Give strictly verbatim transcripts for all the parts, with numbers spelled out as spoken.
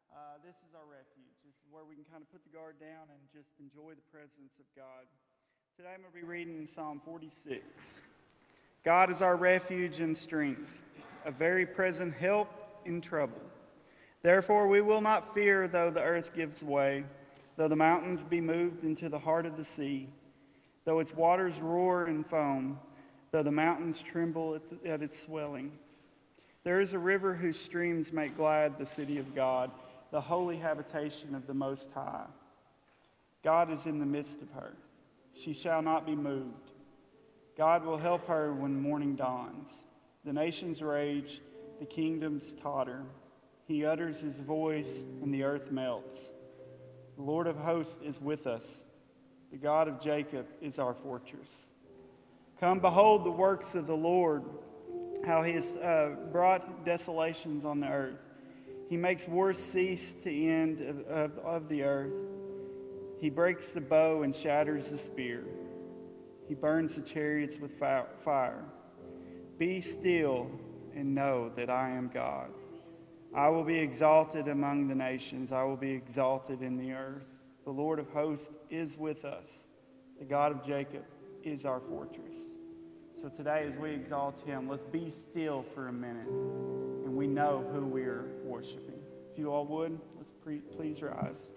Uh, this is our refuge. This is where we can kind of put the guard down and just enjoy the presence of God. Today I'm going to be reading Psalm forty-six. God is our refuge and strength, a very present help in trouble. Therefore we will not fear though the earth gives way, though the mountains be moved into the heart of the sea, though its waters roar and foam, though the mountains tremble at, the, at its swelling. There is a river whose streams make glad the city of God, the holy habitation of the Most High. God is in the midst of her. She shall not be moved. God will help her when morning dawns. The nations rage, the kingdoms totter. He utters his voice, and the earth melts. The Lord of hosts is with us. The God of Jacob is our fortress. Come, behold the works of the Lord, how he has uh, brought desolations on the earth. He makes wars cease to end of, of, of the earth. He breaks the bow and shatters the spear. He burns the chariots with fire. Be still and know that I am God. I will be exalted among the nations. I will be exalted in the earth. The Lord of hosts is with us. The God of Jacob is our fortress. So today, as we exalt him, let's be still for a minute, and we know who we are worshiping. If you all would, let's pre- please rise.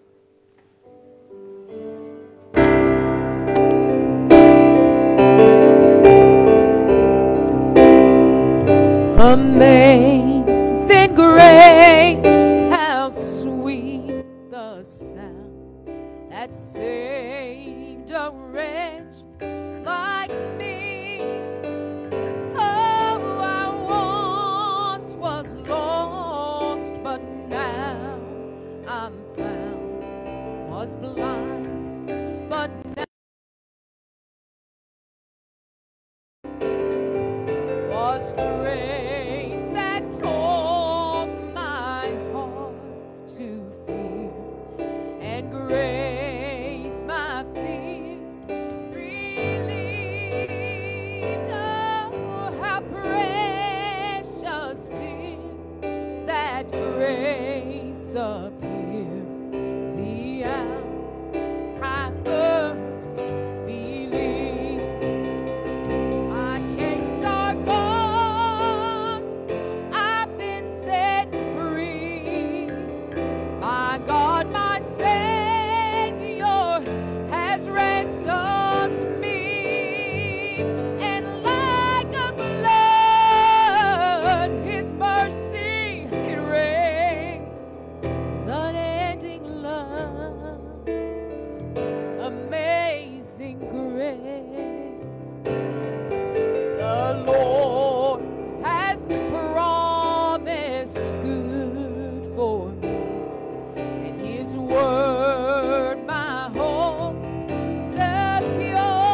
Amazing grace, how sweet the sound that saved a wretch like me. Oh, I once was lost, but now I'm found. Was blind, but now was grace that taught my heart to fear, and grace my fears relieved. Oh, how precious did that grace appear the hour I first believed. My chains are gone, I've been set free. My God, my Savior has ransomed me, and like a flood, his mercy it rains, unending love, amazing grace. The Lord has promised good for me, and his word my hope secures.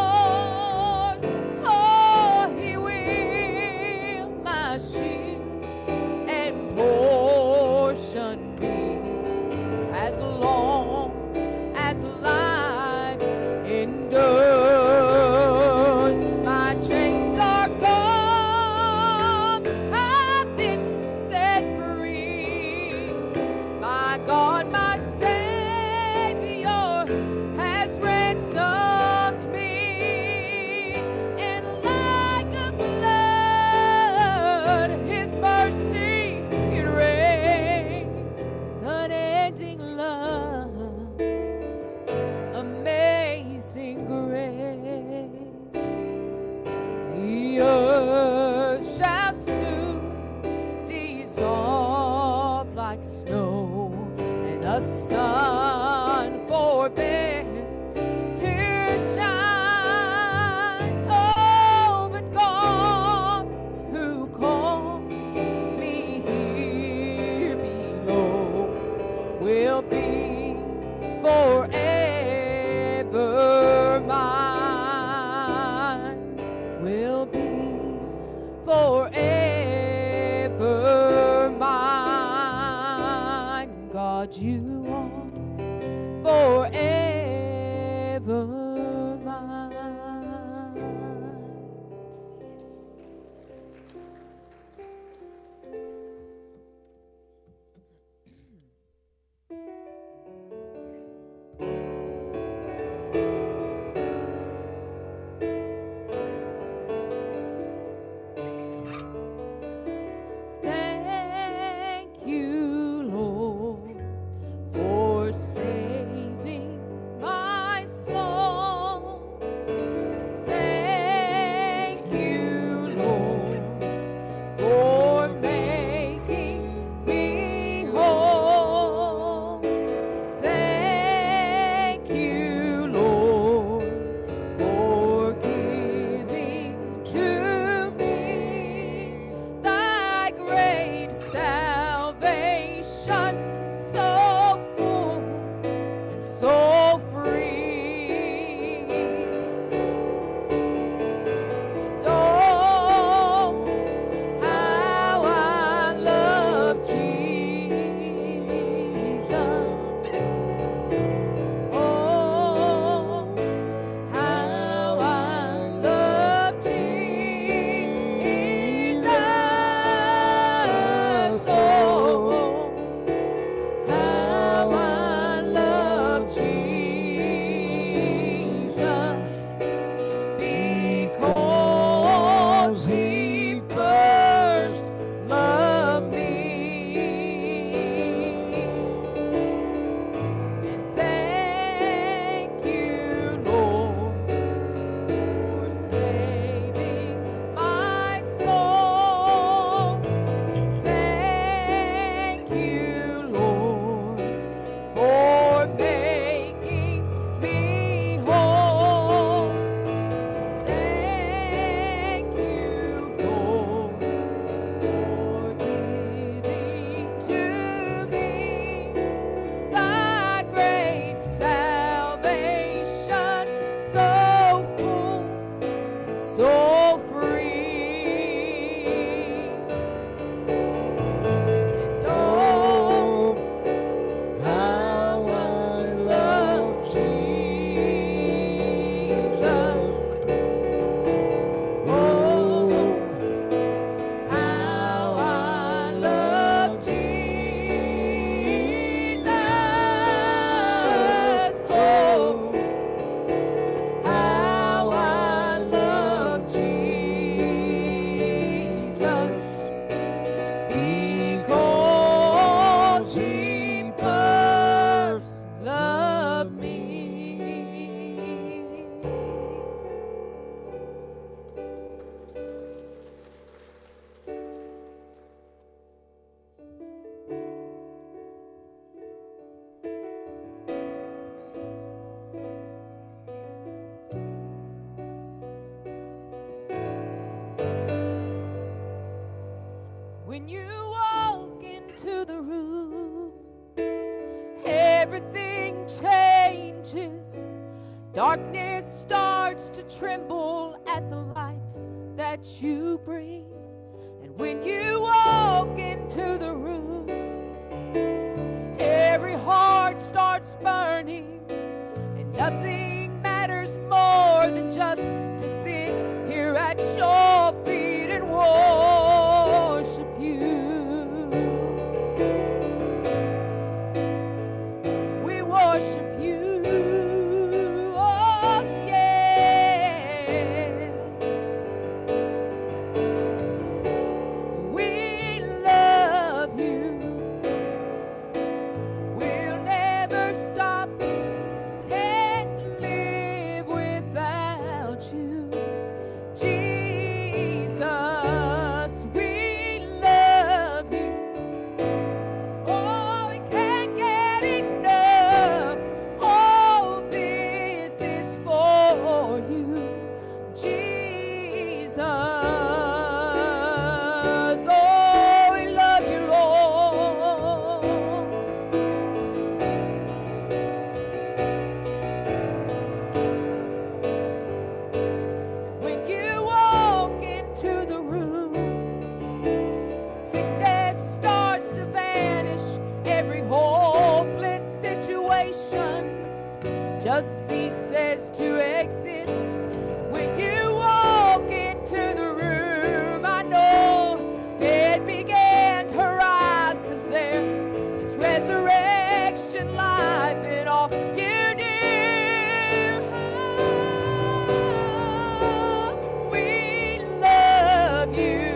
Oh, he will my shield and portion be as long as life endures. My chains are gone, I've been set free. My God, my Savior has ransomed me, and like a flood, his mercy it rains, unending love, amazing grace. The earth shall soon dissolve like snow, and the sun forbear to shine. Oh, but God, who called me here below, will be forever mine, will be forever mine. God, you are forever mine. so full and so free. And oh, how I love Jesus. Oh, how I love Jesus. Oh, how I love Jesus, because He first loved me. And thank you, Lord, for saving my soul. Thank you, Lord, for making me whole. Thank you, Lord, for giving to me thy great salvation, so full and so free. And oh, how I love Jesus. Oh, how I love Jesus. Oh, how I love Jesus, because He first loved me. When you walk into the room, everything changes. Darkness starts to tremble at the light that you bring. And when you walk into the room, every heart starts burning, and nothing matters more than just to sit here at your feet and worship you. We worship you. Oh, yes. We love you. We'll never stop. We can't live without you. Jesus, we love you. Oh, we can't get enough. All this is for you, Jesus. Oh, we love you, Lord. When you walk into the room, sickness starts to vanish. Every hopeless situation just ceases to exist. When you walk into the room, I know dead began to rise, 'cause there is resurrection life in all you do. We love you.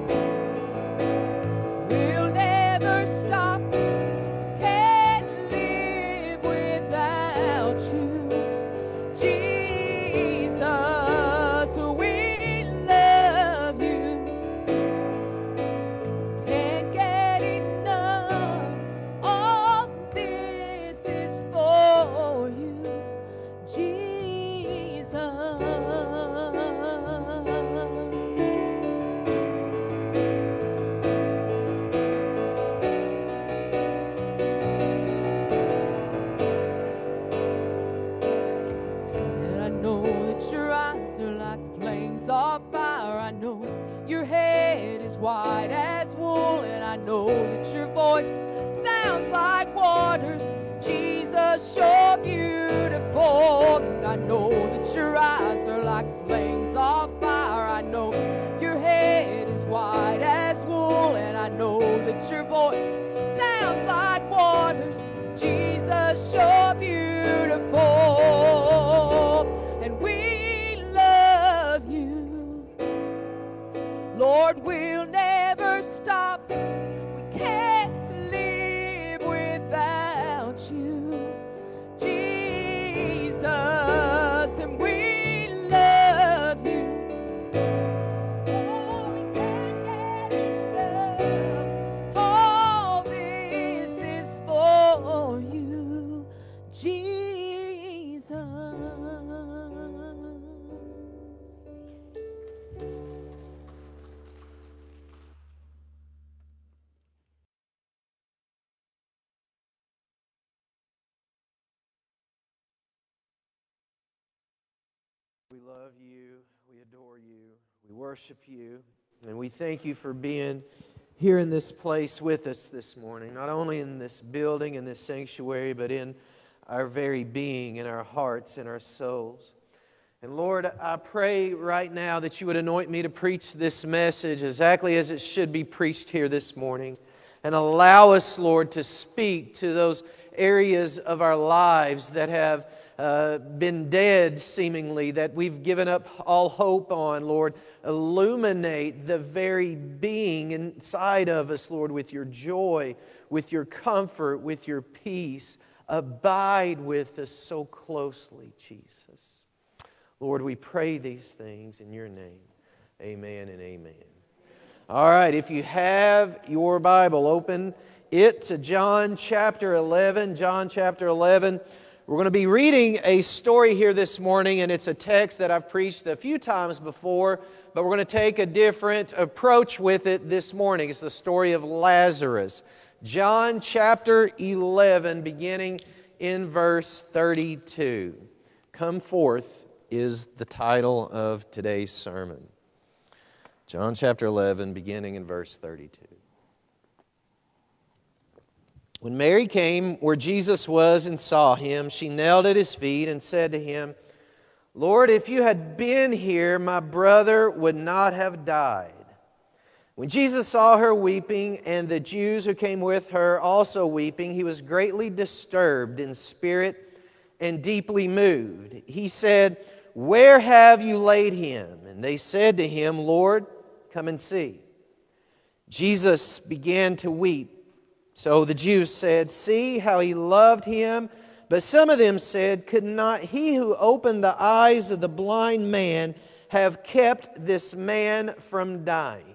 We'll never stop. Can't live without you, Jesus. We love you. Can't get enough. All this is for know that your voice sounds like waters. Jesus, you're beautiful. And I know that your eyes are like flames of fire. I know your head is white as wool. And I know that your voice sounds like waters. Jesus, you're beautiful. And we love you. Lord, we'll never stop. We can't live without you, Jesus, and we love you. Oh, we can't get enough. All this is for you, Jesus. We love you, we adore you, we worship you, and we thank you for being here in this place with us this morning, not only in this building, in this sanctuary, but in our very being, in our hearts, in our souls. And Lord, I pray right now that you would anoint me to preach this message exactly as it should be preached here this morning, and allow us, Lord, to speak to those areas of our lives that have Uh, been dead seemingly, that we've given up all hope on. Lord, illuminate the very being inside of us, Lord, with your joy, with your comfort, with your peace. Abide with us so closely, Jesus. Lord, we pray these things in your name. Amen and amen. All right, if you have your Bible, open it to John chapter eleven. John chapter eleven. We're going to be reading a story here this morning, and it's a text that I've preached a few times before, but we're going to take a different approach with it this morning. It's the story of Lazarus. John chapter eleven, beginning in verse thirty-two. Come forth is the title of today's sermon. John chapter eleven, beginning in verse thirty-two. When Mary came where Jesus was and saw him, she knelt at his feet and said to him, Lord, if you had been here, my brother would not have died. When Jesus saw her weeping, and the Jews who came with her also weeping, he was greatly disturbed in spirit and deeply moved. He said, Where have you laid him? And they said to him, Lord, come and see. Jesus began to weep. So the Jews said, See how he loved him. But some of them said, Could not he who opened the eyes of the blind man have kept this man from dying?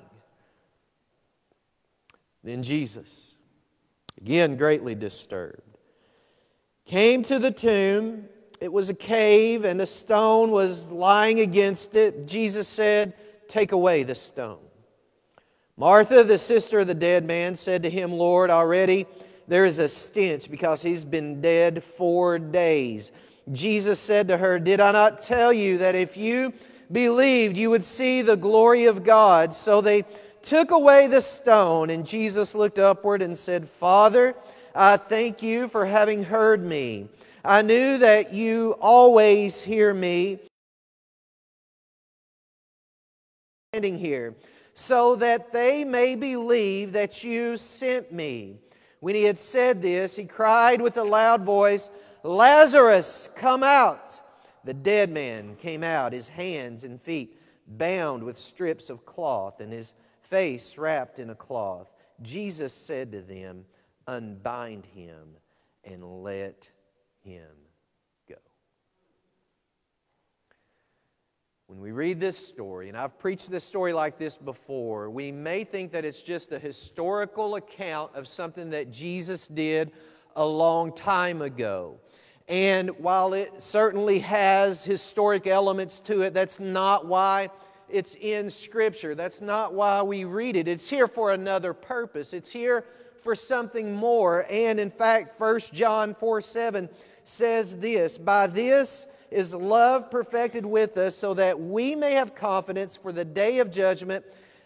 Then Jesus, again greatly disturbed, came to the tomb. It was a cave, and a stone was lying against it. Jesus said, Take away the stone. Martha, the sister of the dead man, said to him, Lord, already there is a stench because he's been dead four days. Jesus said to her, Did I not tell you that if you believed, you would see the glory of God? So they took away the stone, and Jesus looked upward and said, Father, I thank you for having heard me. I knew that you always hear me. Standing here, so that they may believe that you sent me. When he had said this, he cried with a loud voice, Lazarus, come out! The dead man came out, his hands and feet bound with strips of cloth, and his face wrapped in a cloth. Jesus said to them, Unbind him and let him go. When we read this story, and I've preached this story like this before, we may think that it's just a historical account of something that Jesus did a long time ago. And while it certainly has historic elements to it, that's not why it's in Scripture. That's not why we read it. It's here for another purpose. It's here for something more. And in fact, First John four seven says this, By this is love perfected with us, so that we may have confidence for the day of judgment,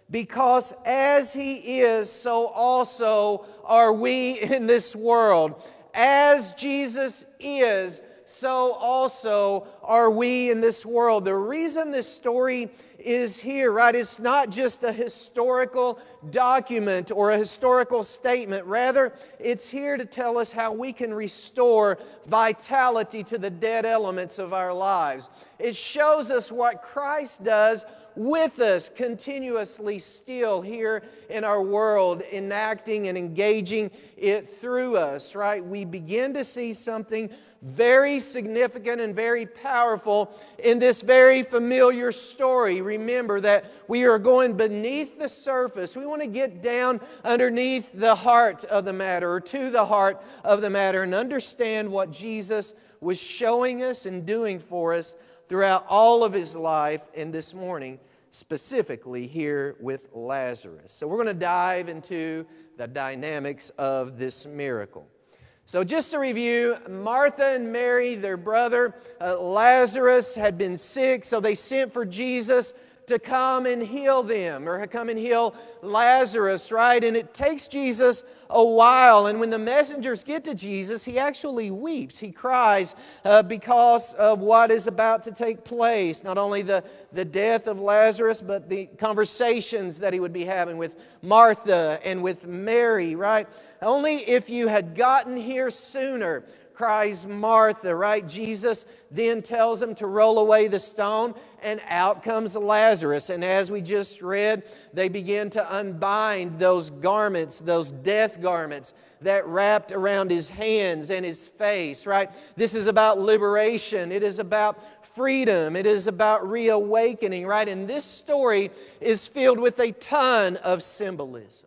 because as He is, so also are we in this world. As Jesus is, so also are we in this world. The reason this story is here, right, it's not just a historical document or a historical statement. Rather, it's here to tell us how we can restore vitality to the dead elements of our lives. It shows us what Christ does with us continuously still here in our world, enacting and engaging it through us, right? We begin to see something very significant and very powerful in this very familiar story. Remember that we are going beneath the surface. We want to get down underneath the heart of the matter, or to the heart of the matter, and understand what Jesus was showing us and doing for us throughout all of His life, and this morning specifically here with Lazarus. So we're going to dive into the dynamics of this miracle. So just to review, Martha and Mary, their brother uh, Lazarus, had been sick, so they sent for Jesus to come and heal them, or come and heal Lazarus, right? And it takes Jesus a while, and when the messengers get to Jesus, He actually weeps. He cries uh, because of what is about to take place. Not only the, the death of Lazarus, but the conversations that He would be having with Martha and with Mary, right? Only if you had gotten here sooner, cries Martha, right? Jesus then tells them to roll away the stone, and out comes Lazarus. And as we just read, they begin to unbind those garments, those death garments that wrapped around His hands and His face, right? This is about liberation. It is about freedom. It is about reawakening, right? And this story is filled with a ton of symbolism.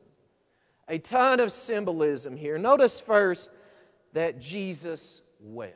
A ton of symbolism here. Notice first that Jesus wept.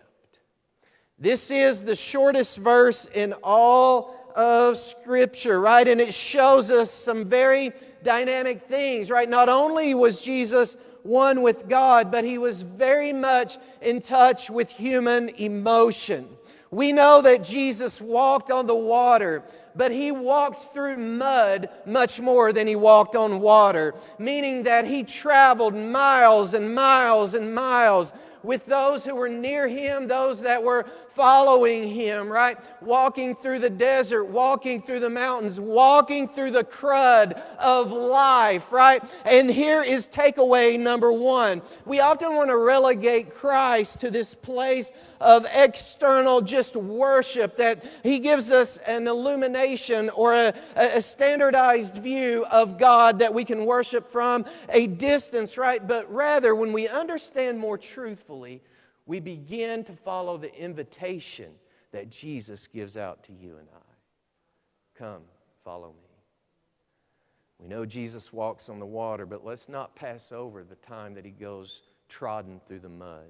This is the shortest verse in all of Scripture, right? And it shows us some very dynamic things, right? Not only was Jesus one with God, but He was very much in touch with human emotion. We know that Jesus walked on the water, but He walked through mud much more than He walked on water, meaning that He traveled miles and miles and miles with those who were near Him, those that were following Him, right? Walking through the desert, walking through the mountains, walking through the crud of life, right? And here is takeaway number one. We often want to relegate Christ to this place of external just worship, that He gives us an illumination or a, a standardized view of God that we can worship from a distance, right? But rather, when we understand more truthfully, we begin to follow the invitation that Jesus gives out to you and I. Come, follow me. We know Jesus walks on the water, but let's not pass over the time that He goes trodden through the mud.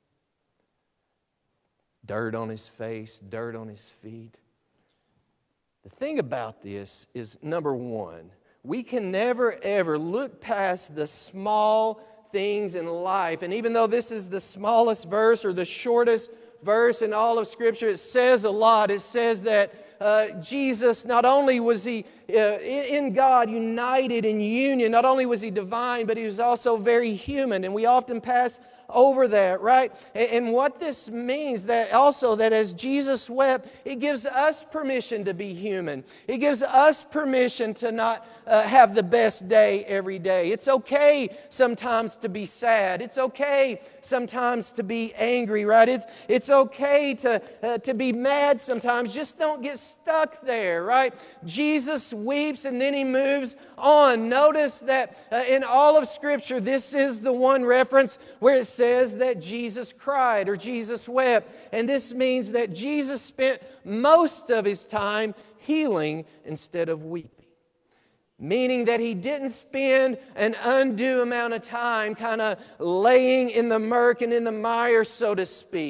Dirt on His face, dirt on His feet. The thing about this is, number one, we can never ever look past the small things in life. And even though this is the smallest verse or the shortest verse in all of Scripture, it says a lot. It says that uh, Jesus, not only was He uh, in God, united in union, not only was He divine, but He was also very human. And we often pass over that, right? And what this means, that also that as Jesus wept, it gives us permission to be human. It gives us permission to not uh, have the best day every day. It's okay sometimes to be sad. It's okay sometimes to be angry, right? It's it's okay to uh, to be mad sometimes. Just don't get stuck there, right? Jesus weeps and then He moves on. Notice that uh, in all of Scripture, this is the one reference where it says that Jesus cried or Jesus wept. And this means that Jesus spent most of His time healing instead of weeping. Meaning that He didn't spend an undue amount of time kind of laying in the murk and in the mire, so to speak.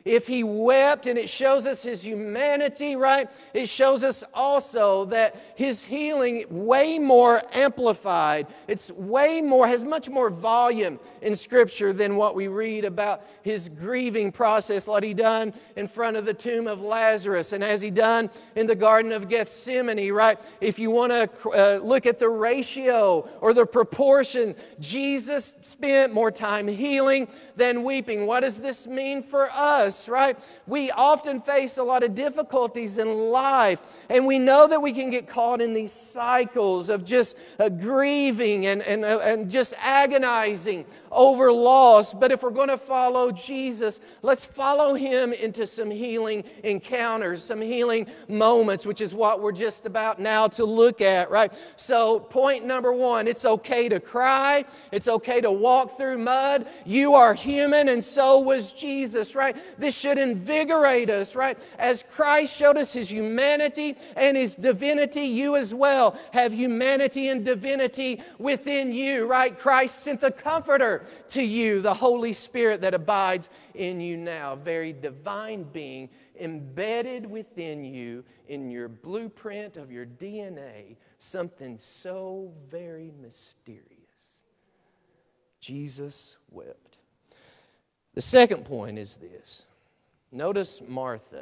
if He wept, and it shows us His humanity, right? It shows us also that His healing way more amplified. It's way more, has much more volume in Scripture than what we read about His grieving process, what He done in front of the tomb of Lazarus, and as He done in the Garden of Gethsemane, right? If you want to uh, look at the ratio or the proportion, Jesus spent more time healing than weeping. What does this mean for us, right? We often face a lot of difficulties in life, and we know that we can get caught in these cycles of just uh, grieving and, and, uh, and just agonizing over loss. But if we're going to follow Jesus, let's follow Him into some healing encounters, some healing moments, which is what we're just about now to look at, right? So point number one, it's okay to cry. It's okay to walk through mud. You are human, and so was Jesus, right? This should invigorate us, right? As Christ showed us His humanity and His divinity, you as well have humanity and divinity within you, right? Christ sent the Comforter to you, the Holy Spirit that abides in you now, a very divine being embedded within you in your blueprint of your D N A, something so very mysterious. Jesus wept. The second point is this. Notice Martha.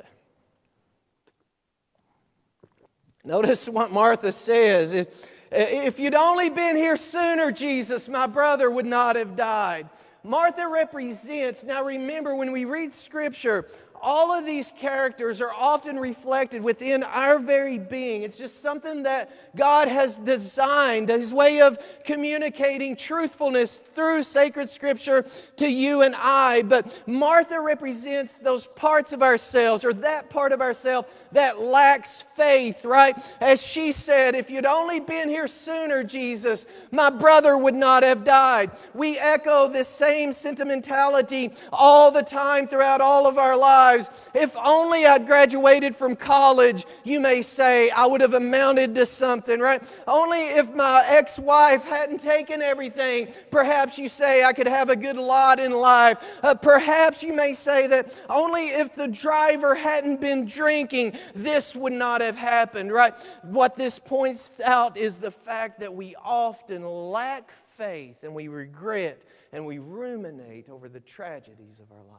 Notice what Martha says. If, if you'd only been here sooner, Jesus, my brother would not have died. Martha represents, now remember when we read Scripture, all of these characters are often reflected within our very being. It's just something that God has designed, His way of communicating truthfulness through sacred Scripture to you and I. But Martha represents those parts of ourselves, or that part of ourselves that lacks faith, right? As she said, if you'd only been here sooner, Jesus, my brother would not have died. We echo this same sentimentality all the time throughout all of our lives. If only I'd graduated from college, you may say, I would have amounted to something, right? Only if my ex-wife hadn't taken everything, perhaps you say I could have a good lot in life. Uh, perhaps you may say that only if the driver hadn't been drinking, this would not have happened, right? What this points out is the fact that we often lack faith, and we regret and we ruminate over the tragedies of our lives.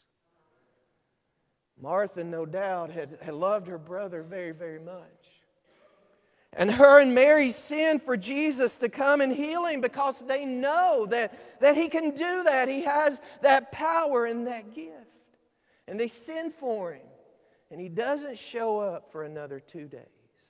Martha, no doubt, had, had loved her brother very, very much. And her and Mary sinned for Jesus to come and heal him because they know that, that He can do that. He has that power and that gift. And they sin for Him. And He doesn't show up for another two days.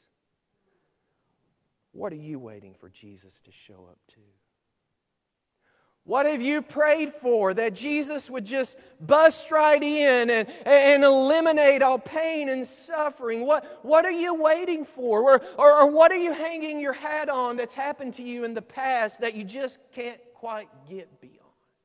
What are you waiting for Jesus to show up to? What have you prayed for? That Jesus would just bust right in and, and eliminate all pain and suffering? What, what are you waiting for? Or, or, or what are you hanging your hat on that's happened to you in the past that you just can't quite get beyond?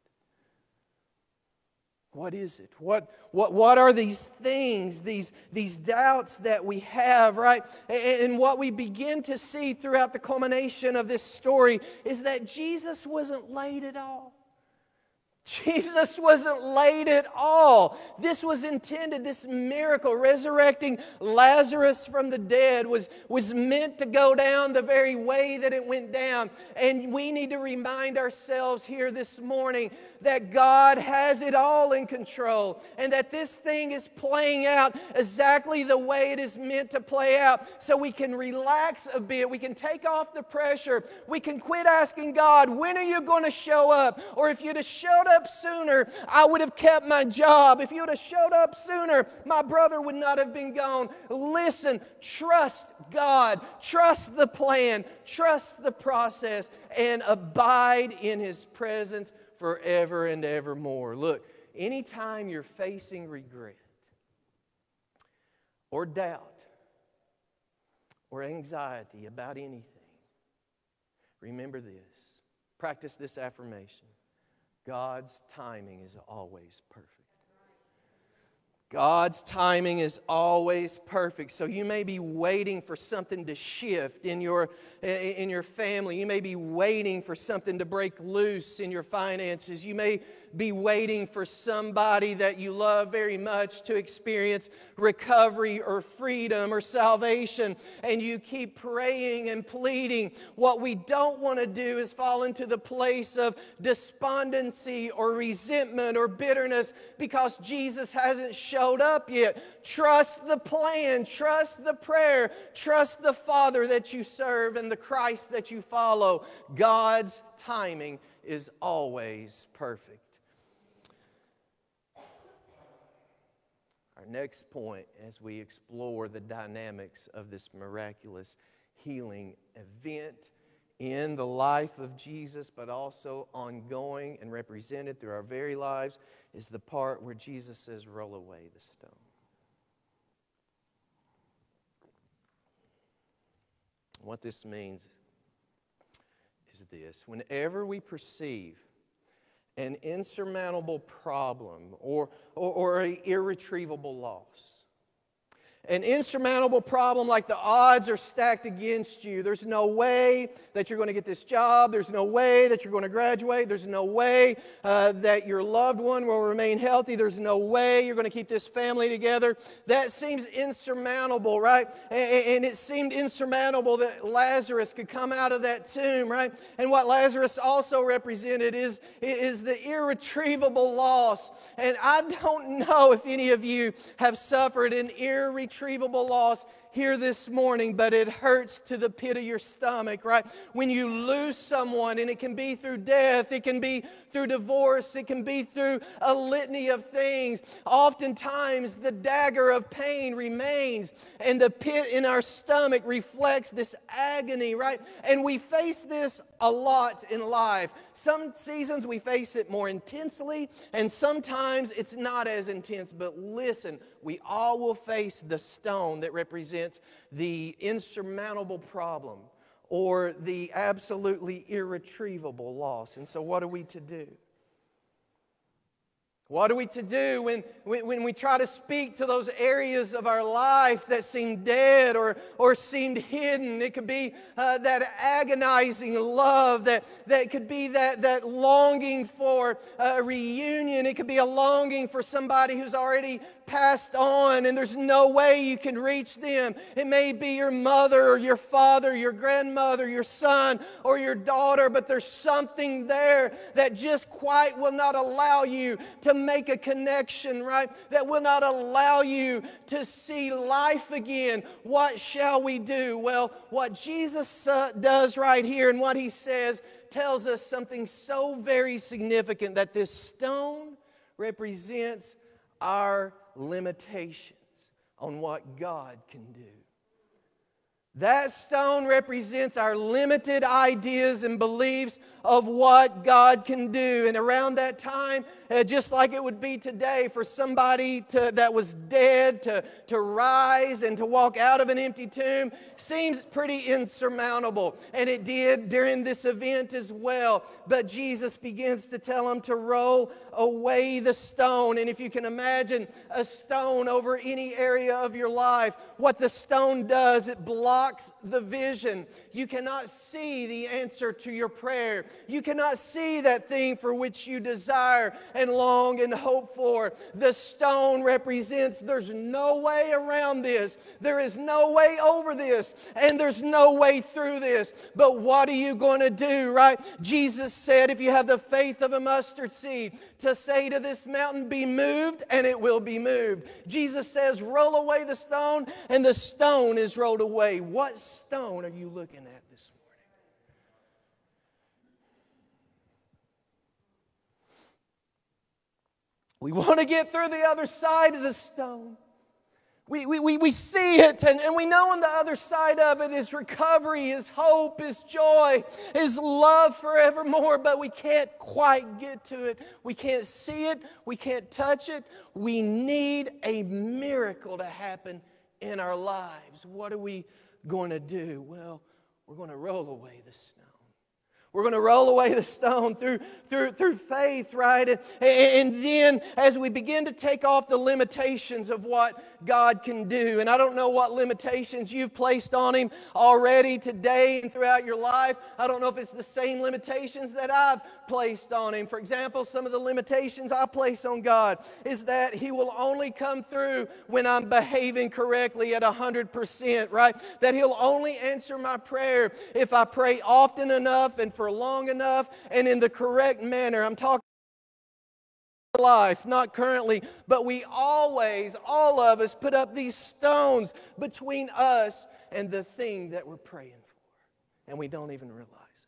What is it? What, what, what are these things, these, these doubts that we have, right? And, and what we begin to see throughout the culmination of this story is that Jesus wasn't late at all. Jesus wasn't late at all. This was intended, this miracle, resurrecting Lazarus from the dead, was, was meant to go down the very way that it went down. And we need to remind ourselves here this morning that God has it all in control, and that this thing is playing out exactly the way it is meant to play out, so we can relax a bit, we can take off the pressure, we can quit asking God, when are you going to show up? Or if you'd have showed up sooner, I would have kept my job. If you would have showed up sooner, my brother would not have been gone. Listen, trust God, trust the plan, trust the process, and abide in His presence forever and evermore. Look, anytime you're facing regret or doubt or anxiety about anything, remember this. Practice this affirmation. God's timing is always perfect. God's timing is always perfect. So you may be waiting for something to shift in your, in your family. You may be waiting for something to break loose in your finances. You may be waiting for somebody that you love very much to experience recovery or freedom or salvation, and you keep praying and pleading. What we don't want to do is fall into the place of despondency or resentment or bitterness because Jesus hasn't showed up yet. Trust the plan, trust the prayer, trust the Father that you serve and the Christ that you follow. God's timing is always perfect. Our next point, as we explore the dynamics of this miraculous healing event in the life of Jesus, but also ongoing and represented through our very lives, is the part where Jesus says, "Roll away the stone." What this means is this: whenever we perceive an insurmountable problem or, or, or an irretrievable loss, an insurmountable problem like the odds are stacked against you. There's no way that you're going to get this job. There's no way that you're going to graduate. There's no way uh, that your loved one will remain healthy. There's no way you're going to keep this family together. That seems insurmountable, right? And, and it seemed insurmountable that Lazarus could come out of that tomb, right? And what Lazarus also represented is, is the irretrievable loss. And I don't know if any of you have suffered an irretrievable Irretrievable loss here this morning, but it hurts to the pit of your stomach, right? When you lose someone, and it can be through death, it can be through divorce, it can be through a litany of things. Oftentimes, the dagger of pain remains, and the pit in our stomach reflects this agony, right? And we face this a lot in life. Some seasons we face it more intensely, and sometimes it's not as intense. But listen, we all will face the stone that represents the insurmountable problem or the absolutely irretrievable loss. And so what are we to do? What are we to do when, when, when we try to speak to those areas of our life that seem dead or, or seemed hidden? It could be uh, that agonizing love, that, that could be that, that longing for a reunion. It could be a longing for somebody who's already passed on and there's no way you can reach them. It may be your mother or your father, your grandmother, your son or your daughter, but there's something there that just quite will not allow you to make a connection, right? That will not allow you to see life again. What shall we do? Well, what Jesus uh, does right here and what He says tells us something so very significant, that this stone represents our limitations on what God can do. That stone represents our limited ideas and beliefs of what God can do. And around that time, uh, just like it would be today, for somebody to, that was dead to, to rise and to walk out of an empty tomb seems pretty insurmountable. And it did during this event as well. But Jesus begins to tell them to roll away the stone. And if you can imagine a stone over any area of your life, what the stone does, it blocks the vision. You cannot see the answer to your prayer. You cannot see that thing for which you desire and long and hope for. The stone represents there's no way around this. There is no way over this. And there's no way through this. But what are you going to do, right? Jesus said, if you have the faith of a mustard seed, to say to this mountain, be moved, and it will be moved. Jesus says, roll away the stone, and the stone is rolled away. What stone are you looking at this morning? We want to get through the other side of the stone. We, we, we, we see it, and, and we know on the other side of it is recovery, is hope, is joy, is love forevermore, but we can't quite get to it. We can't see it. We can't touch it. We need a miracle to happen in our lives. What are we going to do? Well, we're going to roll away the stone. We're going to roll away the stone through, through, through faith, right? And, and then as we begin to take off the limitations of what God can do, and I don't know what limitations you've placed on Him already today and throughout your life. I don't know if it's the same limitations that I've placed on Him. For example, some of the limitations I place on God is that He will only come through when I'm behaving correctly at one hundred percent, right? That He'll only answer my prayer if I pray often enough and for long enough and in the correct manner. I'm talking life, not currently, but we always, all of us, put up these stones between us and the thing that we're praying for, and we don't even realize it.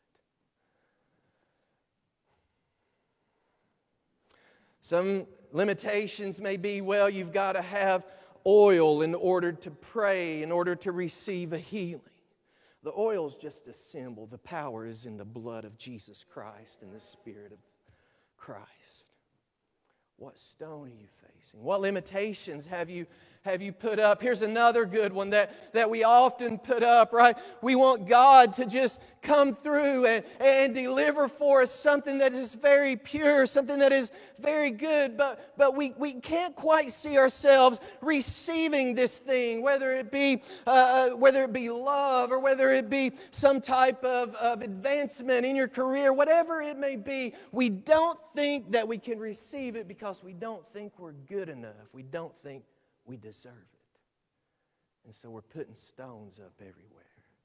Some limitations may be, well, you've got to have oil in order to pray, in order to receive a healing. The oil is just a symbol. The power is in the blood of Jesus Christ and the Spirit of Christ. What stone are you facing? What limitations have you have you put up? Here's another good one that, that we often put up, right? We want God to just come through and, and deliver for us something that is very pure, something that is very good, but, but we, we can't quite see ourselves receiving this thing, whether it be uh, whether it be love or whether it be some type of, of advancement in your career, whatever it may be. We don't think that we can receive it because we don't think we're good enough. We don't think we deserve it. And so we're putting stones up everywhere.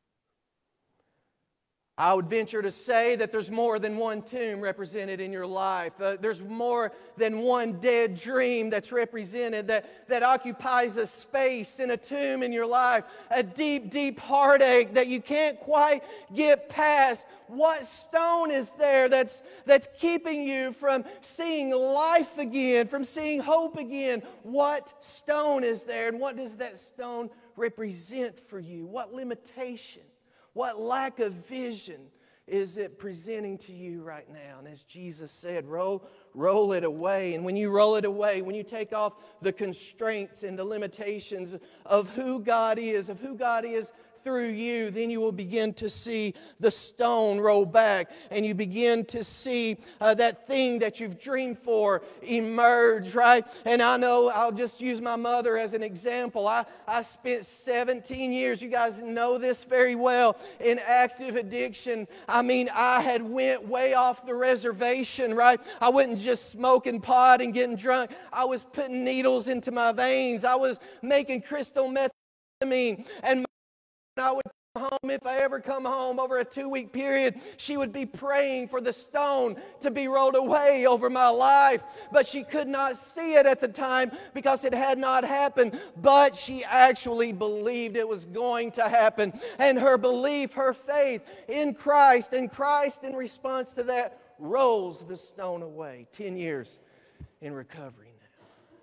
I would venture to say that there's more than one tomb represented in your life. Uh, there's more than one dead dream that's represented, that, that occupies a space in a tomb in your life. A deep, deep heartache that you can't quite get past. What stone is there that's, that's keeping you from seeing life again, from seeing hope again? What stone is there, and what does that stone represent for you? What limitation? What lack of vision is it presenting to you right now? And as Jesus said, roll, roll it away. And when you roll it away, when you take off the constraints and the limitations of who God is, of who God is through you, then you will begin to see the stone roll back, and you begin to see uh, that thing that you've dreamed for emerge, right? And I know, I'll just use my mother as an example. I, I spent seventeen years, you guys know this very well, in active addiction. I mean, I had went way off the reservation, right? I wasn't just smoking pot and getting drunk. I was putting needles into my veins. I was making crystal methamphetamine, and I would come home, if I ever come home over a two-week period, she would be praying for the stone to be rolled away over my life. But she could not see it at the time because it had not happened. But she actually believed it was going to happen. And her belief, her faith in Christ, and Christ in response to that rolls the stone away. Ten years in recovery now.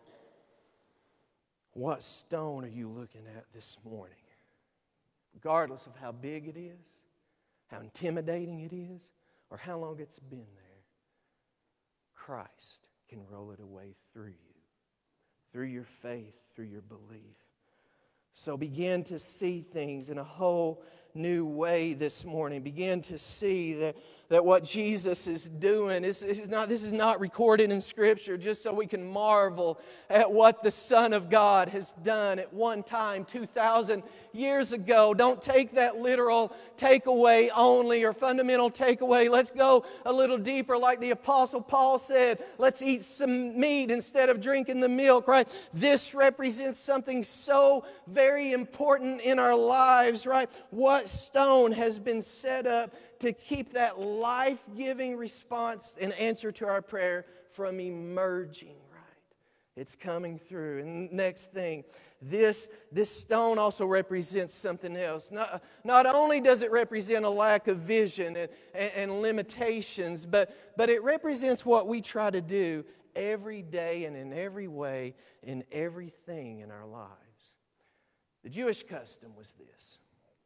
What stone are you looking at this morning? Regardless of how big it is, how intimidating it is, or how long it's been there, Christ can roll it away through you, through your faith, through your belief. So begin to see things in a whole new way this morning. Begin to see that, that what Jesus is doing, is, this, is not, this is not recorded in Scripture just so we can marvel at what the Son of God has done at one time, two thousand years ago. Don't take that literal takeaway only or fundamental takeaway. Let's go a little deeper, like the Apostle Paul said. Let's eat some meat instead of drinking the milk, right? This represents something so very important in our lives, right? What stone has been set up to keep that life-giving response and answer to our prayer from emerging, right? It's coming through. And next thing, This, this stone also represents something else. Not, not only does it represent a lack of vision and, and, and limitations, but, but it represents what we try to do every day and in every way, in everything in our lives. The Jewish custom was this.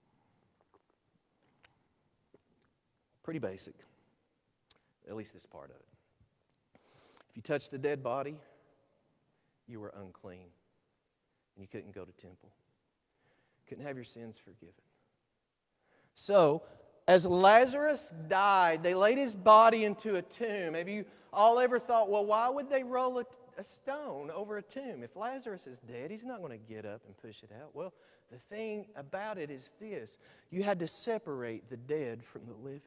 Pretty basic, at least this part of it. If you touched a dead body, you were unclean. And you couldn't go to temple. Couldn't have your sins forgiven. So, As Lazarus died, they laid his body into a tomb. Have you all ever thought, well, why would they roll a, a stone over a tomb? If Lazarus is dead, he's not going to get up and push it out. Well, the thing about it is this. You had to separate the dead from the living.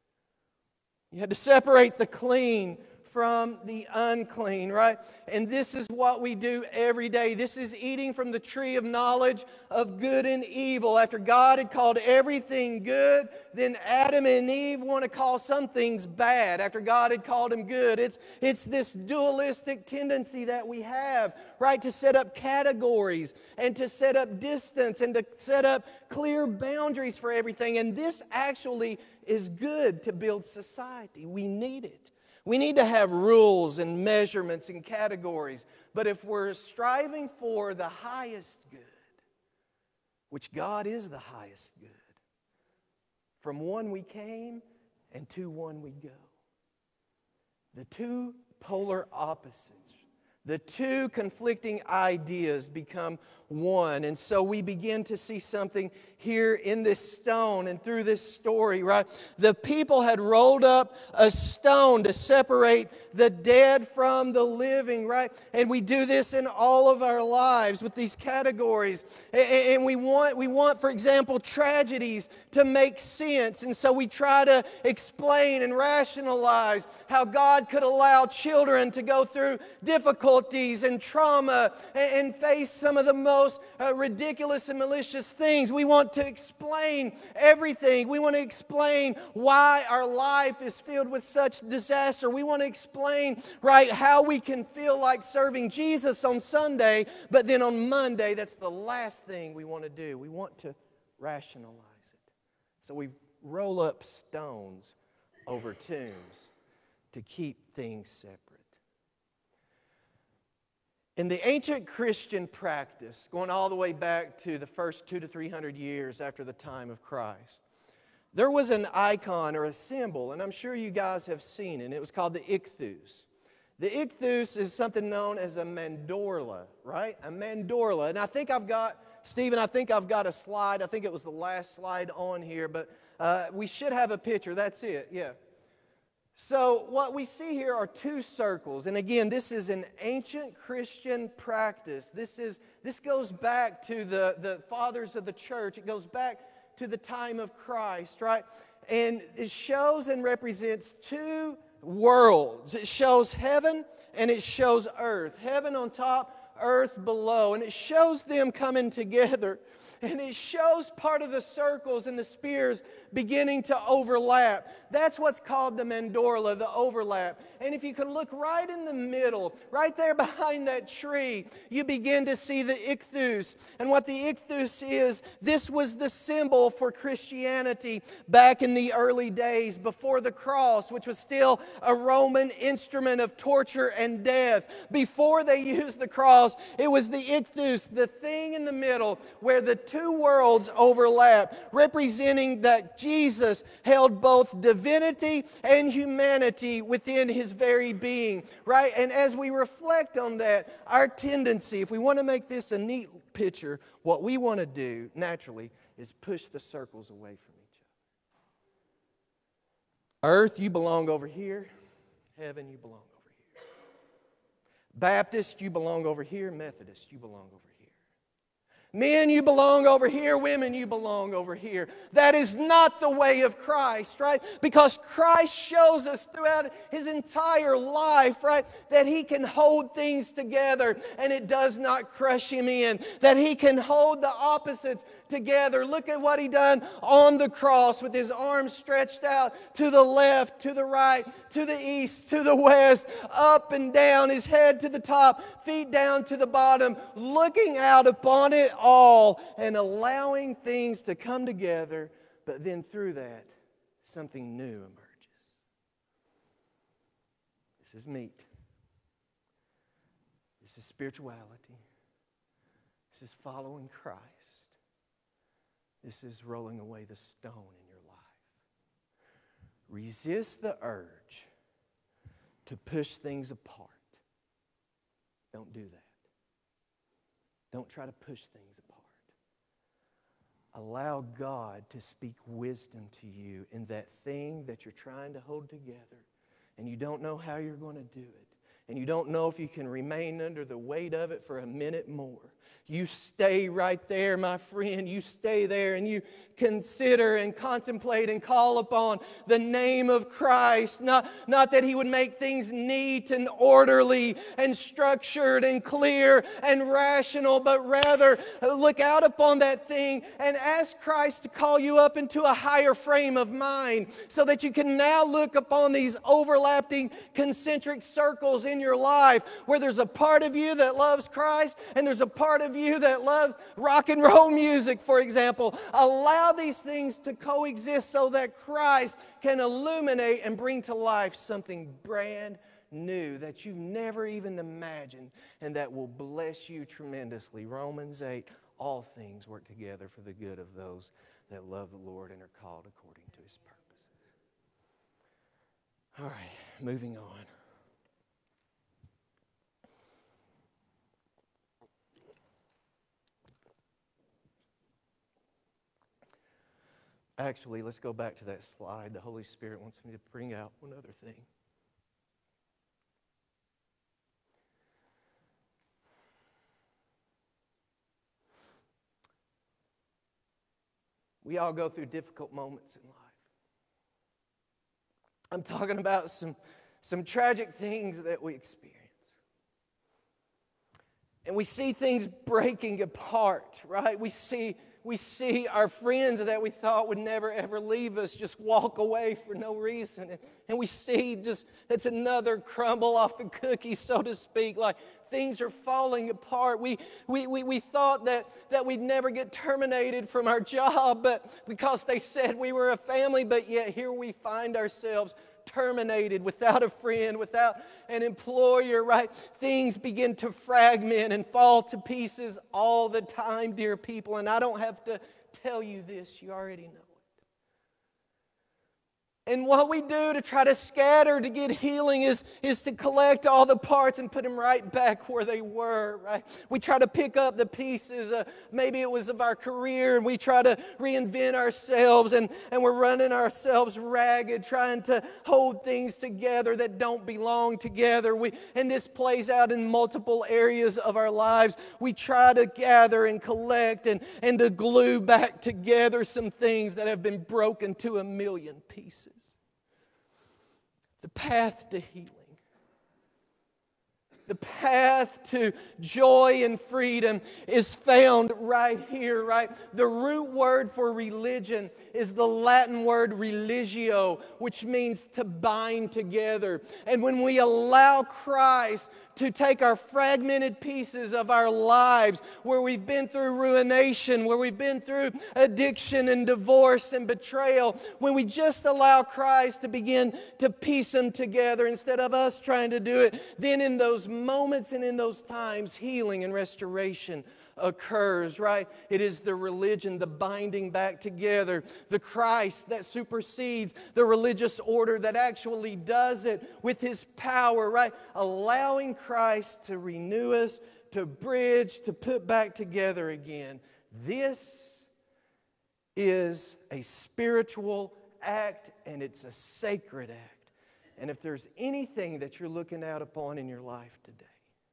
You had to separate the clean from the unclean, right? And this is what we do every day. This is eating from the tree of knowledge of good and evil. After God had called everything good, then Adam and Eve want to call some things bad after God had called them good. It's, it's this dualistic tendency that we have, right? To set up categories and to set up distance and to set up clear boundaries for everything. And this actually is good to build society. We need it. We need to have rules and measurements and categories. But if we're striving for the highest good, which God is the highest good, from one we came and to one we go. The two polar opposites, the two conflicting ideas become one. And so we begin to see something here in this stone and through this story, right? The people had rolled up a stone to separate the dead from the living, right? And we do this in all of our lives with these categories. And we want, we want, for example, tragedies to make sense. And so we try to explain and rationalize how God could allow children to go through difficulties and trauma and face some of the most uh, ridiculous and malicious things. We want to explain everything. We want to explain why our life is filled with such disaster. We want to explain, right, how we can feel like serving Jesus on Sunday, but then on Monday, that's the last thing we want to do. We want to rationalize it. So we roll up stones over tombs to keep things separate. In the ancient Christian practice, going all the way back to the first two to three hundred years after the time of Christ, there was an icon or a symbol, and I'm sure you guys have seen it, and it was called the ichthus. The ichthus is something known as a mandorla, right? A mandorla. And I think I've got, Stephen, I think I've got a slide. I think it was the last slide on here, but uh, we should have a picture. That's it, yeah. So what we see here are two circles. And again, this is an ancient Christian practice. This is this goes back to the, the fathers of the church. It goes back to the time of Christ, right? And it shows and represents two worlds. It shows heaven and it shows earth. Heaven on top, earth below. And it shows them coming together. And it shows part of the circles and the spears beginning to overlap. That's what's called the mandorla, the overlap. And if you can look right in the middle, right there behind that tree, you begin to see the ichthus. And what the ichthus is, this was the symbol for Christianity back in the early days before the cross, which was still a Roman instrument of torture and death. Before they used the cross, it was the ichthus, the thing in the middle where the two worlds overlap, representing that Jesus held both divinity and humanity within His very being, right? And as we reflect on that, our tendency, if we want to make this a neat picture, what we want to do naturally is push the circles away from each other. Earth, you belong over here. Heaven, you belong over here. Baptist, you belong over here. Methodist, you belong over here. Men, you belong over here. Women, you belong over here. That is not the way of Christ, right? Because Christ shows us throughout His entire life, right, that He can hold things together and it does not crush Him in. That He can hold the opposites together. Look at what He done on the cross with His arms stretched out to the left, to the right, to the east, to the west, up and down, His head to the top, feet down to the bottom, looking out upon it all and allowing things to come together, but then through that, something new emerges. This is meat. This is spirituality. This is following Christ. This is rolling away the stone in your life. Resist the urge to push things apart. Don't do that. Don't try to push things apart. allow God to speak wisdom to you in that thing that you're trying to hold together, and you don't know how you're going to do it, and you don't know if you can remain under the weight of it for a minute more. You stay right there, my friend. You stay there and you consider and contemplate and call upon the name of Christ. Not, not that He would make things neat and orderly and structured and clear and rational, but rather look out upon that thing and ask Christ to call you up into a higher frame of mind so that you can now look upon these overlapping concentric circles in your life where there's a part of you that loves Christ and there's a part of you that loves rock and roll music, for example. Allow these things to coexist so that Christ can illuminate and bring to life something brand new that you've never even imagined and that will bless you tremendously. Romans eight, all things work together for the good of those that love the Lord and are called according to His purposes. All right, moving on. Actually, let's go back to that slide. The Holy Spirit wants me to bring out one other thing. We all go through difficult moments in life. I'm talking about some, some tragic things that we experience. And we see things breaking apart, right? We see We see our friends that we thought would never ever leave us just walk away for no reason. And, and we see just, it's another crumble off the cookie, so to speak. Like things are falling apart. We, we, we, we thought that, that we'd never get terminated from our job but because they said we were a family, but yet here we find ourselves terminated, without a friend, without an employer, right? Things begin to fragment and fall to pieces all the time, dear people. And I don't have to tell you this, you already know. And what we do to try to scatter to get healing is, is to collect all the parts and put them right back where they were, right? We try to pick up the pieces. Uh, maybe it was of our career, and we try to reinvent ourselves, and, and we're running ourselves ragged, trying to hold things together that don't belong together. We, and this plays out in multiple areas of our lives. We try to gather and collect and, and to glue back together some things that have been broken to a million pieces. The path to healing, the path to joy and freedom is found right here, right? The root word for religion is the Latin word religio, which means to bind together. And when we allow Christ to take our fragmented pieces of our lives, where we've been through ruination, where we've been through addiction and divorce and betrayal, when we just allow Christ to begin to piece them together instead of us trying to do it, then in those moments and in those times, healing and restoration occurs, right? It is the religion, the binding back together, the Christ that supersedes the religious order that actually does it with His power, right? Allowing Christ to renew us, to bridge, to put back together again. This is a spiritual act, and it's a sacred act. And if there's anything that you're looking out upon in your life today,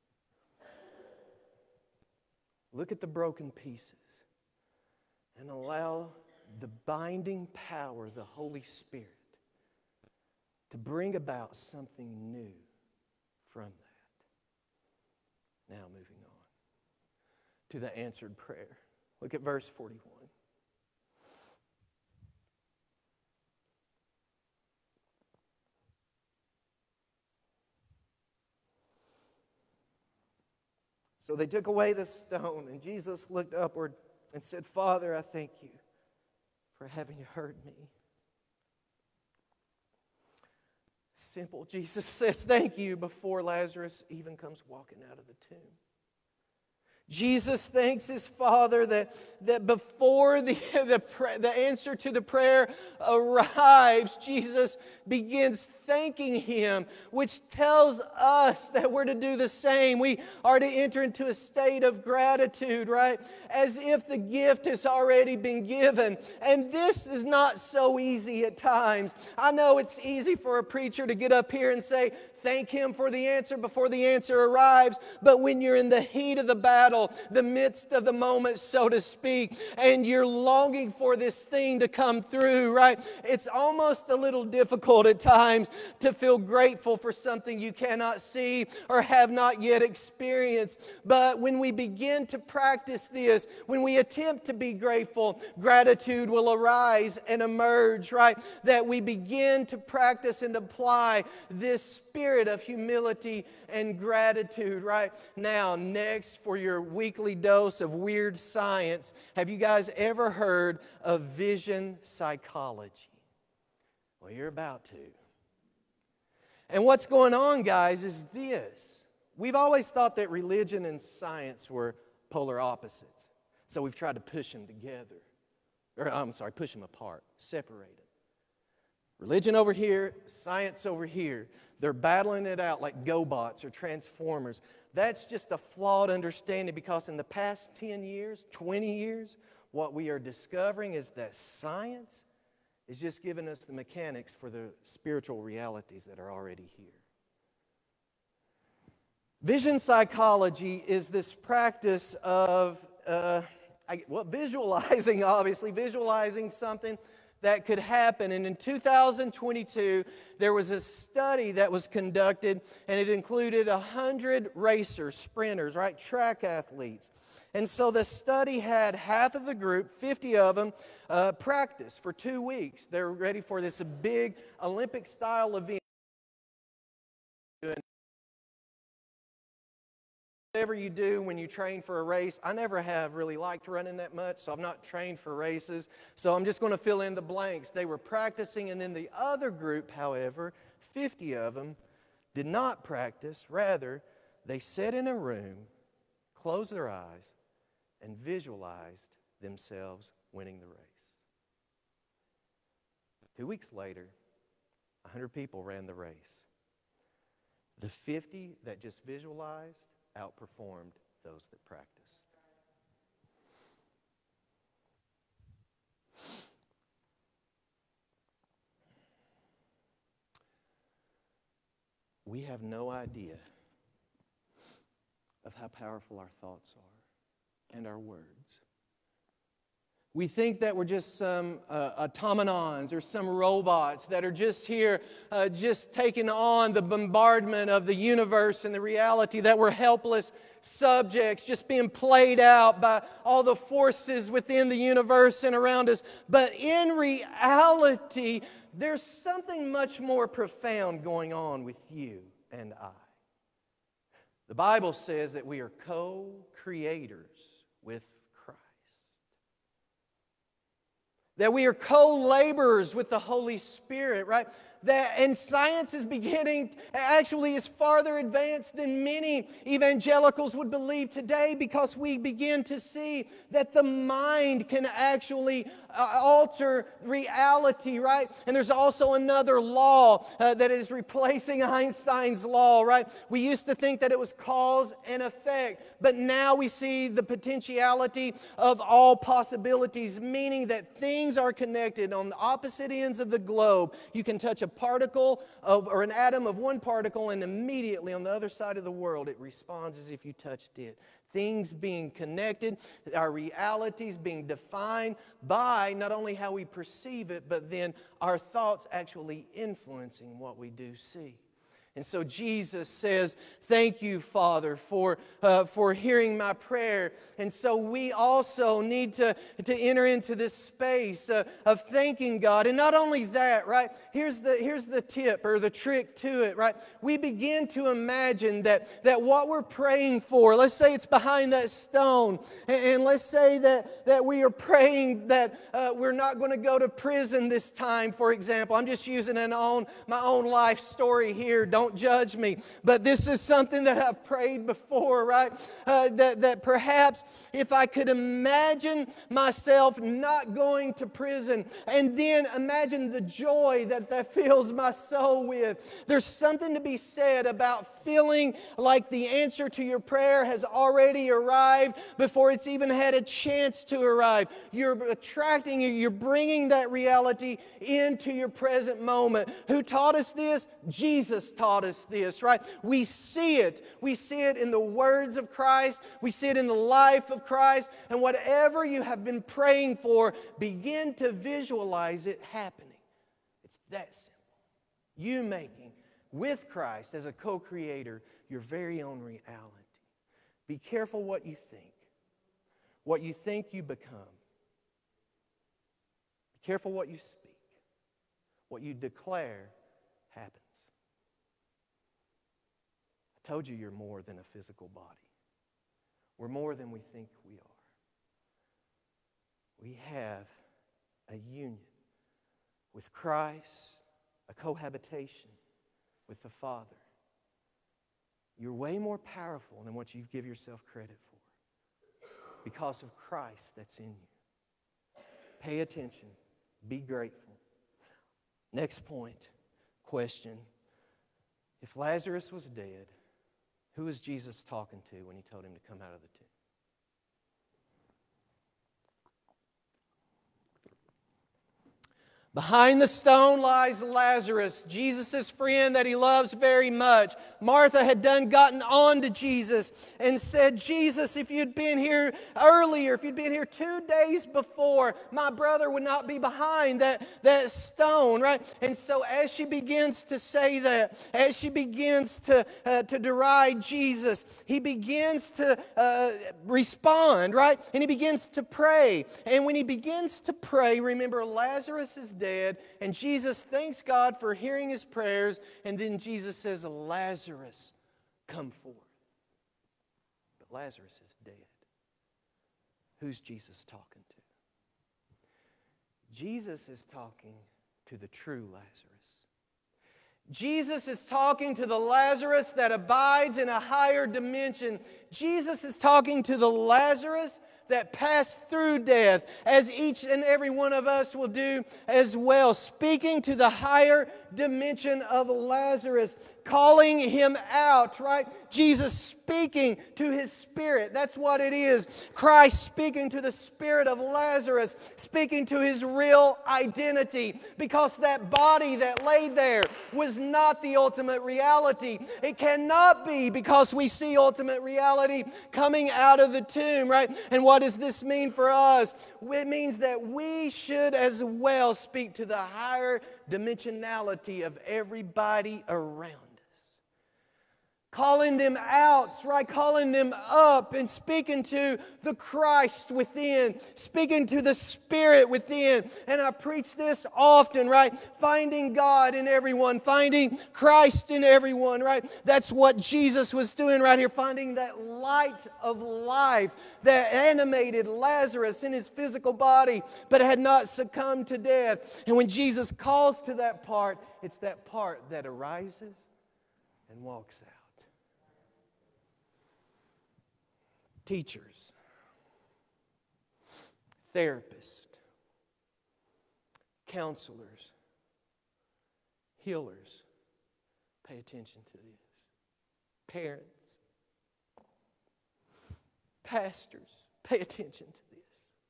look at the broken pieces and allow the binding power of the Holy Spirit to bring about something new from that. Now moving on to the answered prayer. Look at verse forty-one. So they took away the stone, and Jesus looked upward and said, Father, I thank you for having heard me. Simple. Jesus says thank you before Lazarus even comes walking out of the tomb. Jesus thanks his Father that, that before the, the, the answer to the prayer arrives, Jesus begins thanking him, which tells us that we're to do the same. We are to enter into a state of gratitude, right? As if the gift has already been given. And this is not so easy at times. I know it's easy for a preacher to get up here and say, thank him for the answer before the answer arrives. But when you're in the heat of the battle, the midst of the moment, so to speak, and you're longing for this thing to come through, right? It's almost a little difficult at times to feel grateful for something you cannot see or have not yet experienced. But when we begin to practice this, when we attempt to be grateful, gratitude will arise and emerge, right? That we begin to practice and apply this spirit of humility and gratitude, right? Now, next for your weekly dose of weird science, have you guys ever heard of vision psychology? Well, you're about to. And what's going on, guys, is this. We've always thought that religion and science were polar opposites. So we've tried to push them together. Or, I'm sorry, push them apart, separate them. Religion over here, science over here. They're battling it out like GoBots or Transformers. That's just a flawed understanding, because in the past ten years, twenty years, what we are discovering is that science is just giving us the mechanics for the spiritual realities that are already here. Vision psychology is this practice of, uh, I, well, visualizing, obviously, visualizing something that could happen. And in two thousand twenty-two, there was a study that was conducted, and it included one hundred racers, sprinters, right, track athletes. And so the study had half of the group, fifty of them, uh, practice for two weeks. They're ready for this big Olympic-style event. Whatever you do when you train for a race, I never have really liked running that much, so I've not trained for races. So I'm just going to fill in the blanks. They were practicing, and then the other group, however, fifty of them, did not practice. Rather, they sat in a room, closed their eyes, and visualized themselves winning the race. Two weeks later, one hundred people ran the race. The fifty that just visualized outperformed those that practiced. We have no idea of how powerful our thoughts are and our words. We think that we're just some uh, automatons or some robots that are just here, uh, just taking on the bombardment of the universe and the reality, that we're helpless subjects just being played out by all the forces within the universe and around us. But in reality, there's something much more profound going on with you and I. The Bible says that we are co-creators with Christ. That we are co-laborers with the Holy Spirit, right? That, and science is beginning, actually is farther advanced than many evangelicals would believe today, because we begin to see that the mind can actually uh, alter reality, right? And there's also another law uh, that is replacing Einstein's law, right? We used to think that it was cause and effect, but now we see the potentiality of all possibilities, meaning that things are connected on the opposite ends of the globe. You can touch a particle of, or an atom of one particle, and immediately on the other side of the world it responds as if you touched it. Things being connected, our realities being defined by not only how we perceive it, but then our thoughts actually influencing what we do see. And so Jesus says, thank you, Father, for, uh, for hearing my prayer. And so we also need to, to enter into this space uh, of thanking God. And not only that, right? Here's the, here's the tip or the trick to it, right? We begin to imagine that, that what we're praying for, let's say it's behind that stone. And, and let's say that, that we are praying that uh, we're not going to go to prison this time, for example. I'm just using an own, my own life story here. Don't don't judge me. But this is something that I've prayed before, right? Uh, that, that perhaps if I could imagine myself not going to prison, and then imagine the joy that that fills my soul with. There's something to be said about feeling like the answer to your prayer has already arrived before it's even had a chance to arrive. You're attracting, you're bringing that reality into your present moment. Who taught us this? Jesus taught us this, right? We see it. We see it in the words of Christ. We see it in the life of Christ. And whatever you have been praying for, begin to visualize it happening. It's that simple. You making, with Christ as a co-creator, your very own reality. Be careful what you think. What you think, you become. Be careful what you speak. What you declare happens. I told you you're more than a physical body. We're more than we think we are. We have a union with Christ, a cohabitation with the Father. You're way more powerful than what you give yourself credit for because of Christ that's in you. Pay attention. Be grateful. Next point, question. If Lazarus was dead, who was Jesus talking to when He told him to come out of the tomb? Behind the stone lies Lazarus, Jesus' friend that He loves very much. Martha had done gotten on to Jesus and said, Jesus, if you'd been here earlier, if you'd been here two days before, my brother would not be behind that, that stone, right? And so as she begins to say that, as she begins to, uh, to deride Jesus, He begins to uh, respond, right? And He begins to pray. And when He begins to pray, remember, Lazarus is dead. And Jesus thanks God for hearing his prayers. And then Jesus says, Lazarus, come forth. But Lazarus is dead. Who's Jesus talking to? Jesus is talking to the true Lazarus. Jesus is talking to the Lazarus that abides in a higher dimension. Jesus is talking to the Lazarus that passed through death, as each and every one of us will do as well. Speaking to the higher dimension of Lazarus, calling him out, right? Jesus speaking to his spirit. That's what it is. Christ speaking to the spirit of Lazarus, speaking to his real identity, because that body that lay there was not the ultimate reality. It cannot be, because we see ultimate reality coming out of the tomb, right? And what does this mean for us? It means that we should as well speak to the higher dimensionality of everybody around us. Calling them out, right? Calling them up and speaking to the Christ within, speaking to the Spirit within. And I preach this often, right? Finding God in everyone, finding Christ in everyone, right? That's what Jesus was doing right here, finding that light of life that animated Lazarus in his physical body, but had not succumbed to death. And when Jesus calls to that part, it's that part that arises and walks out. Teachers, therapists, counselors, healers, pay attention to this. Parents, pastors, pay attention to this.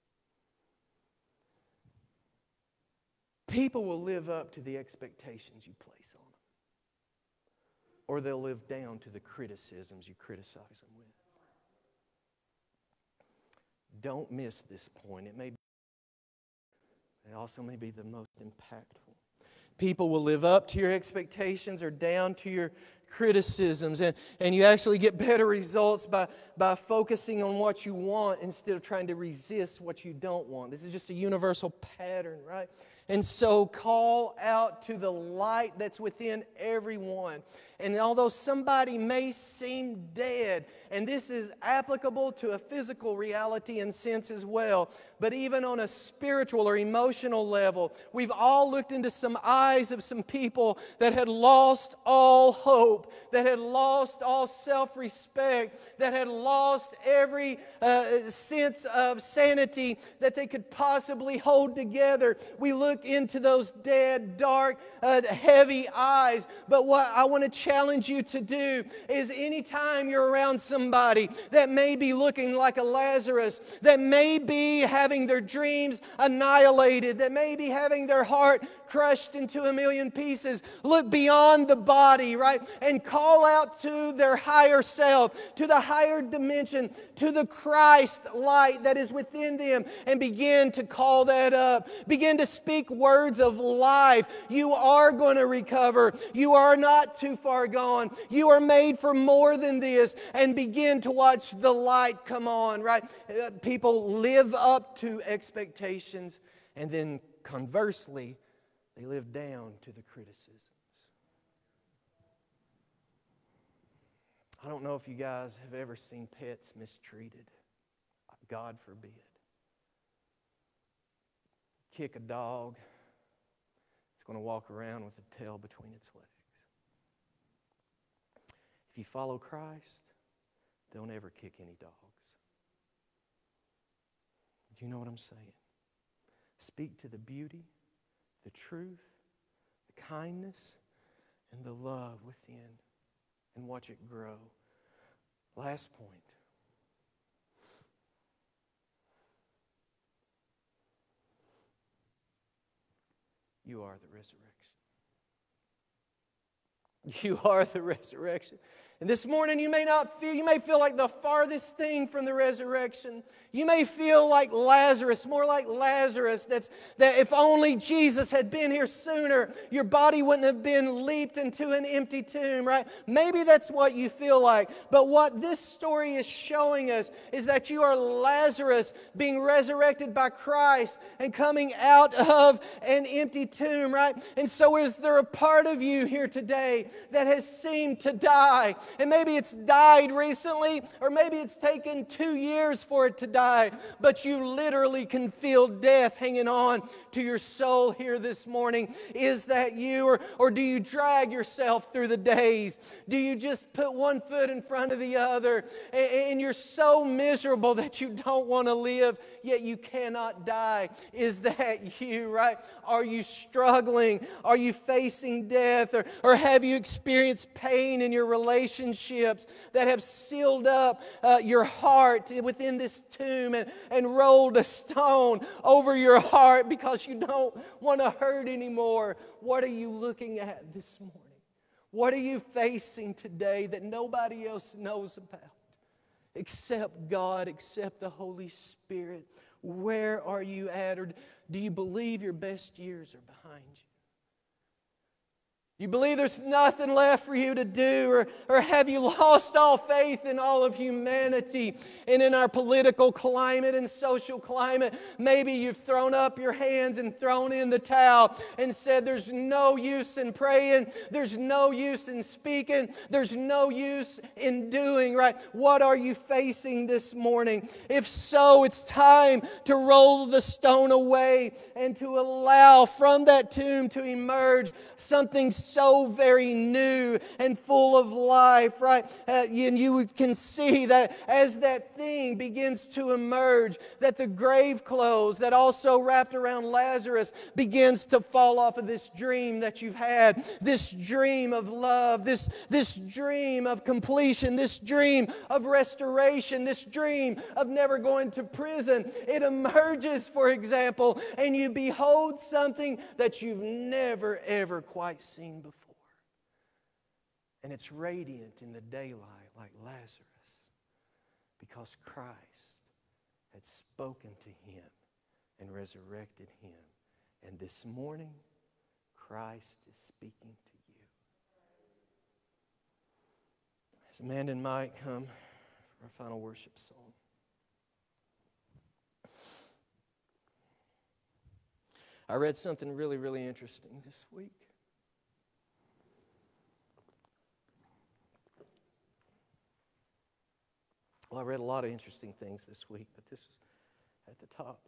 People will live up to the expectations you place on them, or they'll live down to the criticisms you criticize them with. Don't miss this point. It may be, it also may be the most impactful. People will live up to your expectations or down to your criticisms. And, and you actually get better results by, by focusing on what you want instead of trying to resist what you don't want. This is just a universal pattern, right? And so call out to the light that's within everyone. And although somebody may seem dead, and this is applicable to a physical reality and sense as well, but even on a spiritual or emotional level, we've all looked into some eyes of some people that had lost all hope, that had lost all self-respect, that had lost every uh, sense of sanity that they could possibly hold together. We look into those dead, dark, uh, heavy eyes. But what I want to challenge you to do is anytime you're around somebody that may be looking like a Lazarus, that may be having their dreams annihilated, that may be having their heart crushed into a million pieces, look beyond the body, right? And call out to their higher self, to the higher dimension, to the Christ light that is within them, and begin to call that up. Begin to speak words of life. You are going to recover. You are not too far gone. You are made for more than this. And begin to watch the light come on, right? People live up to expectations, and then conversely, they live down to the criticisms. I don't know if you guys have ever seen pets mistreated. God forbid. Kick a dog, it's going to walk around with a tail between its legs. If you follow Christ, don't ever kick any dogs. Do you know what I'm saying? Speak to the beauty, the truth, the kindness, and the love within, and watch it grow. Last point. You are the resurrection. You are the resurrection. And this morning you may not feel, you may feel like the farthest thing from the resurrection. You may feel like Lazarus, more like Lazarus, that's, that if only Jesus had been here sooner, your body wouldn't have been leaped into an empty tomb, right? Maybe that's what you feel like. But what this story is showing us is that you are Lazarus being resurrected by Christ and coming out of an empty tomb, right? And so is there a part of you here today that has seemed to die? And maybe it's died recently, or maybe it's taken two years for it to die, but you literally can feel death hanging on to your soul here this morning. Is that you, or, or do you drag yourself through the days? Do you just put one foot in front of the other, and, and you're so miserable that you don't want to live, yet you cannot die? Is that you, right? Are you struggling? Are you facing death? Or, or have you experienced pain in your relationships that have sealed up uh, your heart within this tomb and, and rolled a stone over your heart because you don't want to hurt anymore? What are you looking at this morning? What are you facing today that nobody else knows about except God, except the Holy Spirit? Where are you at? Or do you believe your best years are behind you? You believe there's nothing left for you to do? Or, or have you lost all faith in all of humanity and in our political climate and social climate? Maybe you've thrown up your hands and thrown in the towel and said there's no use in praying, there's no use in speaking, there's no use in doing, right? What are you facing this morning? If so, it's time to roll the stone away and to allow from that tomb to emerge something so very new and full of life, right? Uh, and you can see that as that thing begins to emerge, that the grave clothes that also wrapped around Lazarus begins to fall off of this dream that you've had, this dream of love, this, this dream of completion, this dream of restoration, this dream of never going to prison. It emerges, for example, and you behold something that you've never, ever quite seen before. And it's radiant in the daylight like Lazarus because Christ had spoken to him and resurrected him. And this morning, Christ is speaking to you. As Amanda and Mike come for our final worship song, I read something really, really interesting this week. Well, I read a lot of interesting things this week, but this is at the top.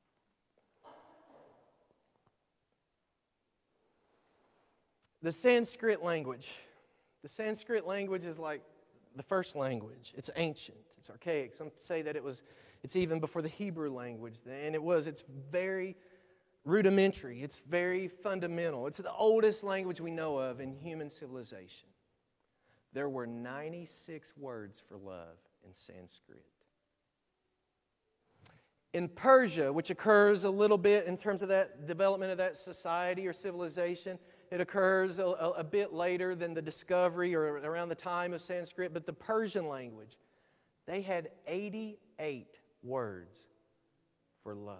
The Sanskrit language. The Sanskrit language is like the first language. It's ancient. It's archaic. Some say that it was, it's even before the Hebrew language. And it was, it's very rudimentary. It's very fundamental. It's the oldest language we know of in human civilization. There were ninety-six words for love in Sanskrit. In Persia, which occurs a little bit in terms of that development of that society or civilization, it occurs a, a, a bit later than the discovery or around the time of Sanskrit, but the Persian language, they had eighty-eight words for love.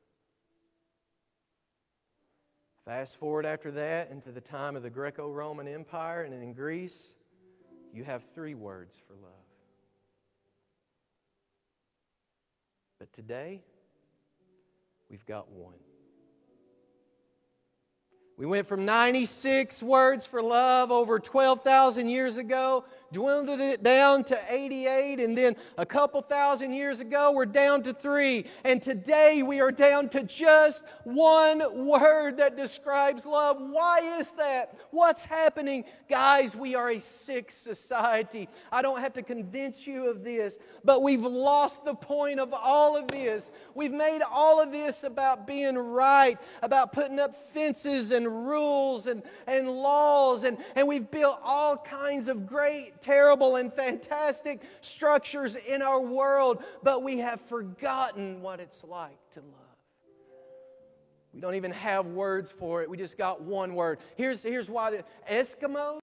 Fast forward after that into the time of the Greco-Roman Empire, and in Greece, you have three words for love. But today, we've got one. We went from ninety-six words for love over twelve thousand years ago, dwindled it down to eighty-eight, and then a couple thousand years ago, we're down to three. And today, we are down to just one word that describes love. Why is that? What's happening? Guys, we are a sick society. I don't have to convince you of this, but we've lost the point of all of this. We've made all of this about being right, about putting up fences and rules and, and laws, and, and we've built all kinds of great, terrible, and fantastic structures in our world, but we have forgotten what it's like to love. We don't even have words for it. We just got one word. Here's, here's why. The Eskimos,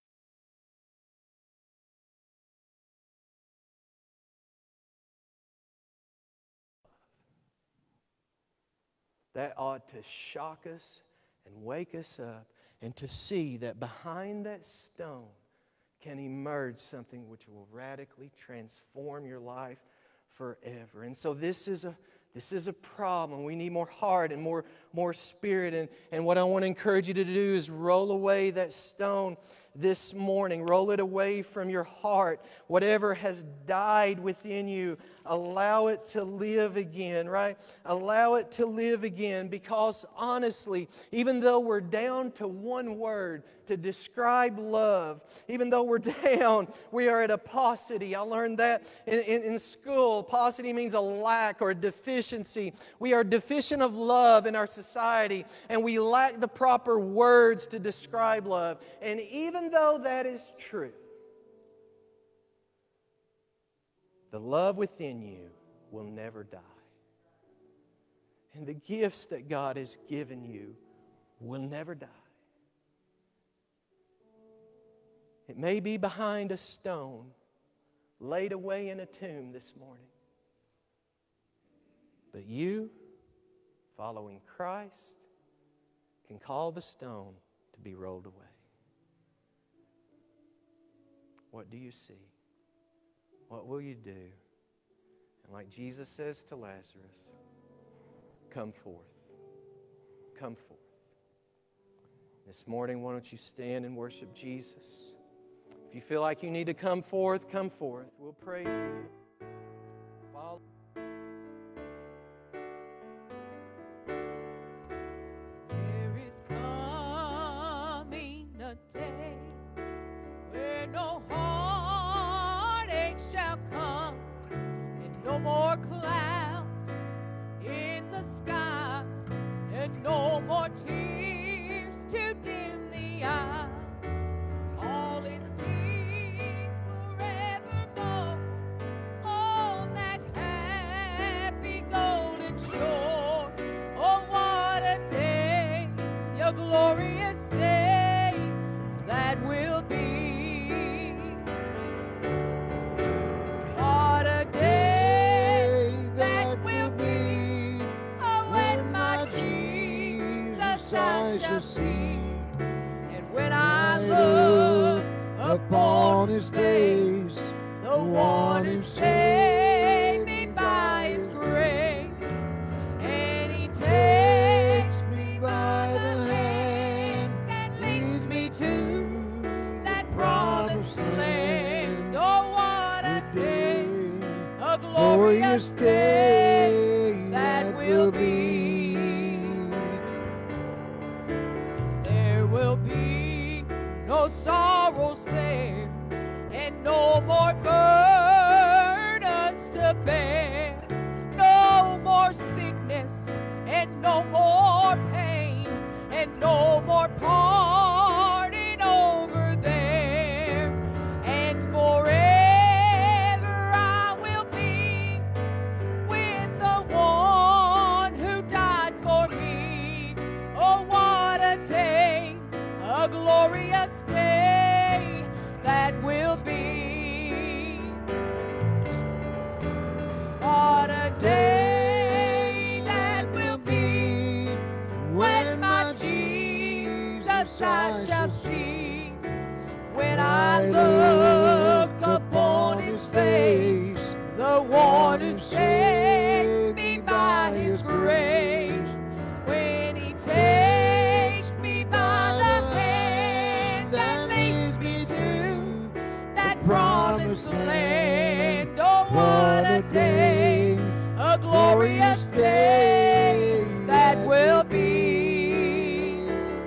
that ought to shock us and wake us up, and to see that behind that stone can emerge something which will radically transform your life forever. And so this is a this is a problem. We need more heart and more, more spirit. And, and what I want to encourage you to do is roll away that stone this morning. Roll it away from your heart. Whatever has died within you, allow it to live again, right? Allow it to live again, because honestly, even though we're down to one word to describe love, even though we're down, we are at a paucity. I learned that in, in, in school. Paucity means a lack or a deficiency. We are deficient of love in our society, and we lack the proper words to describe love. And even though that is true, the love within you will never die. And the gifts that God has given you will never die. It may be behind a stone, laid away in a tomb this morning. But you, following Christ, can call the stone to be rolled away. What do you see? What will you do? And like Jesus says to Lazarus, come forth. Come forth. This morning, why don't you stand and worship Jesus? If you feel like you need to come forth, come forth. We'll pray for you. Follow. There is coming a day where no heartache shall come, and no more clouds in the sky, and no more tears to dim the eye. All is peace forevermore on that happy golden shore. Oh, what a day, a glorious day that will be. What a day that will be. Oh, when my Jesus I shall see. And when I look upon his face, the one who saved me by his grace, and he takes me by the hand and leads me to that promised land. Oh, what a day, a glorious day that will be. There will be no sorrows there, and no more burdens to bear, no more sickness, and no more pain, and no more parting over there. And forever I will be with the one who died for me. Oh, what a day, a glorious day that will be. What a day that will be when my Jesus I shall see. When I look upon his face, the one who saved me by his grace. When he takes me by the hand and leads me to that promised land. Oh, what a day, a glorious day that will be.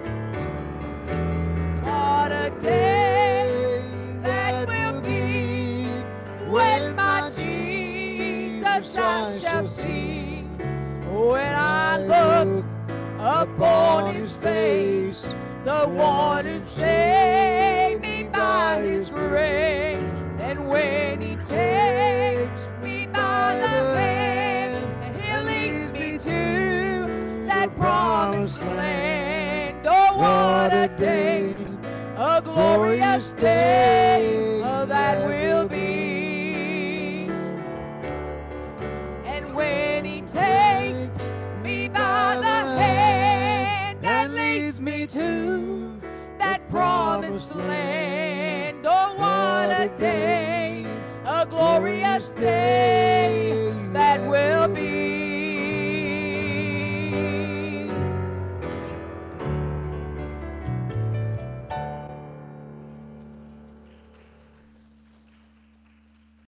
What a day that will be when my Jesus I shall see. When I look upon his face, the one who saved me by his grace. And when he takes me by the hand, he'll lead me to that promised land. Oh, what a day, a glorious day that will be. And when he takes me by the hand and leads me to that promised land. Oh, what a day, a glorious day